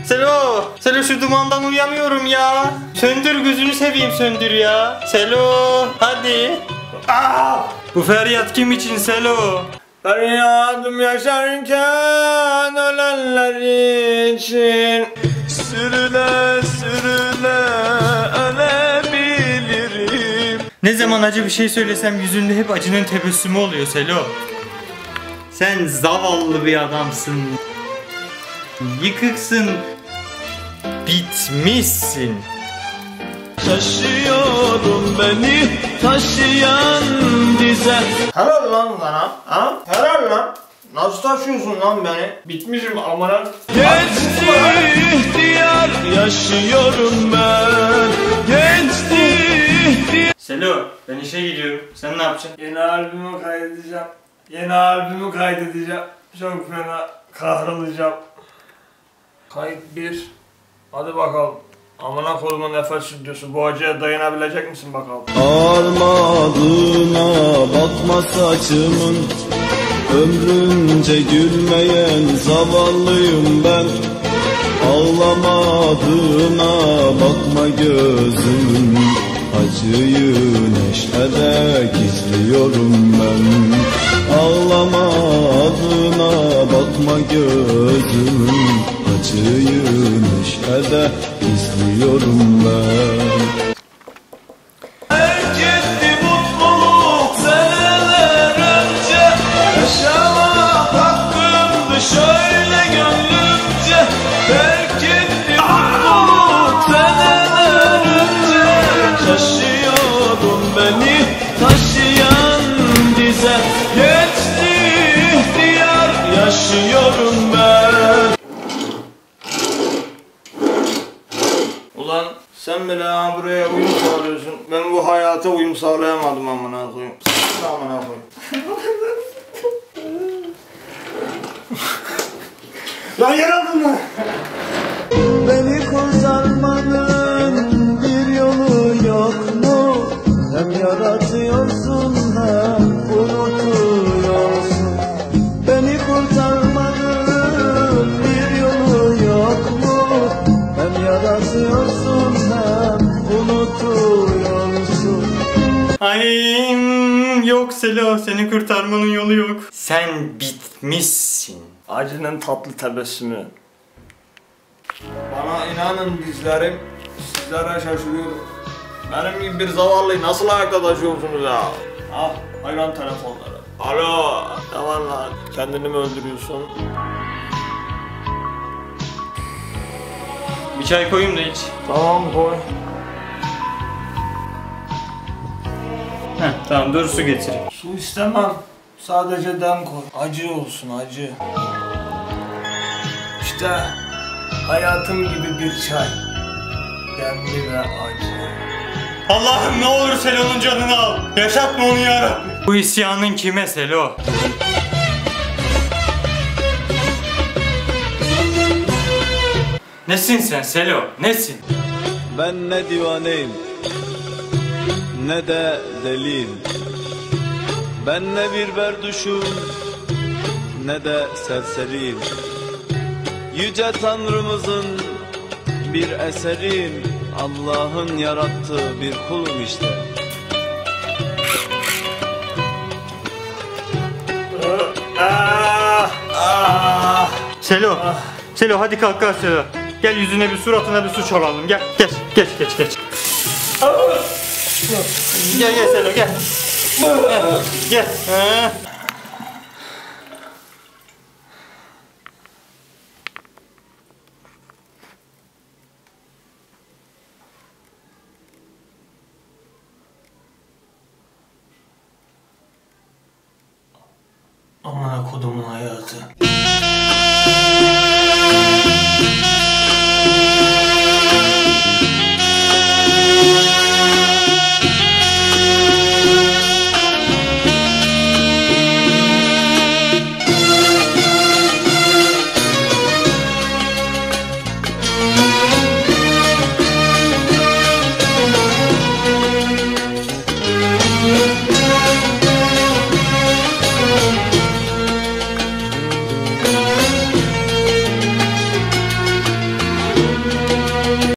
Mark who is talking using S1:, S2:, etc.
S1: Selo. Selo şu dumandan uyuyamıyorum ya. Söndür gözünü seveyim söndür ya. Selo hadi. Bu feryat kim için Selo? Feryadım yaşarken ölenler için. Sürüle sürüle ölebilirim. Ne zaman acı bir şey söylesem yüzünde hep acının tebessümü oluyor Selo. Sen zavallı bir adamsın. Yıkıksın. Bitmişsin.
S2: Taşıyorum beni taşıyan dize.
S1: Helal lan sana. Ha? Helal lan. Nasıl taşıyorsun lan beni? Bitmişim amına.
S2: Geçti ihtiyar yaşıyorum ben. Geçti ihtiyar.
S1: Selo ben işe gidiyorum. Sen ne yapacaksın?
S3: Yeni albümü kaydedeceğim. Yeni albümü kaydedeceğim. Çok fena kahrolacağım. Kayıt 1. Hadi bakalım. Amına kodumun nefes stüdyosu. Bu acıya dayanabilecek misin bakalım?
S2: Armadığına bakma saçımın. Ömrünce gülmeyen zavallıyım ben. Ağlamadığına bakma gözümün. Acıyı neşede gizliyorum ben. Ağlamadığına bakma gözümün. Acıyı neşede gizliyorum ben. Herketti mutluluk seneler önce. Yaşamak hakkımdı şöyle gönlümce. Herketti mutluluk seneler önce. Şaşıyordum beni taşıyan dize. Geçti ihtiyar yaşıyorum ben.
S3: Ulan sen bile ha buraya uyum sağlıyorsun. Ben bu hayata uyum sağlayamadım amına koyayım. Amına koyayım. Lan yer aldın mı?
S2: Beni kurtarmanın bir yolu yok mu? Hem yaratıyorsun hem unutuyorsun. Beni kurtarmanın bir yolu yok mu? Hem yaratıyorsun hem unutuyorsun.
S1: Ay yok Selo seni kurtarmanın yolu yok. Sen bitmişsin.
S3: Acının tatlı tebessümü. Bana inanın dizlerim, sizlere şaşırıyorum. Benim gibi bir zavallıyı nasıl ayakta taşıyorsunuz ya? Ah, hayvan telefonları. Alo, ne var lan? Kendini mi öldürüyorsun?
S1: Bir çay koyayım da iç.
S3: Tamam koy.
S1: Heh, tamam dur su getireyim.
S3: Su istemem. Sadece dem koy. Acı olsun acı. İşte hayatım gibi bir çay. Demli ve acı.
S1: Allah'ım ne olur Selo'nun canını al. Yaşatma onu yarabbim. Bu isyanın kime Selo? Nesin sen Selo? Nesin?
S2: Ben ne divaneyim ne de deliyim. Ben ne bir berduşum ne de serseriyim. Yüce Tanrımızın bir eseriyim. Allah'ın yarattığı bir kulum işte.
S1: Selo. Selo hadi kalk kalk Selo. Gel yüzüne bir suratına bir su çalalım. Gel geç geç geç geç. Gel gel Selo gel. Gel. Ha.
S3: Amına kodumun hayatı.